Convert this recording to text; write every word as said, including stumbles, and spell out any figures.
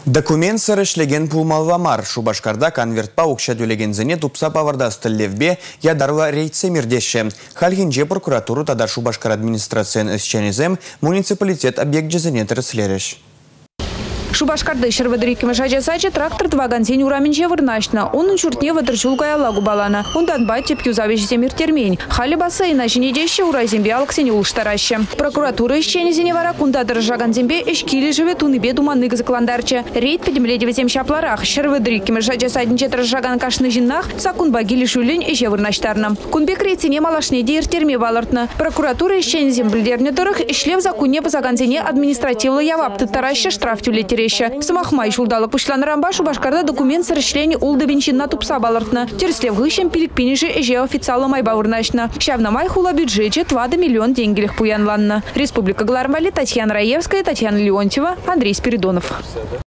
Документ сырышлеген пулмалвамар. Шубашкарда конвертпа укша дөлегензіне тупса паварда стыллевбе ядарла рейдсе мирдеші. Хальгинже прокуратуру тада Шубашкар администрациян ісченезем муниципалитет объект жезіне тіріслереш. Шубашкарды шервадрикиме жажасачы трактор двагансень ураменче вырнашна. Он чуртне вадрчулкая лагу балана. Он данбай тепью завещи миртермень. Хали бассейна женедеще уразимбе алксене улштараще. Прокуратура исченезене вара кунда држагансембе эшкили живет уныбе думаннык закландарче. Рейд подемледеветем шапларах. Шервадрикиме жажасаднче држаган кашны жиннах сакун багили шулень эше вырнаштарна. Кунбе крейтине малашне дейртерме балартна. Прокуратура исченезем блидерне дырых ишлев закуне позагансене административлы явапты тараще штраф тюлетери. Самахмай шулдала пушлан рамба Шубашкарда документ сырышлени улды венчинна тупса балартна. Терслев гыщем пилик пиниши эже официалы майба урнашна. Щавна май хула бюджете двадцать миллион деньгелих пуянланна. Республика Глармали, Татьяна Раевская, Татьяна Леонтьева, Андрей Спиридонов.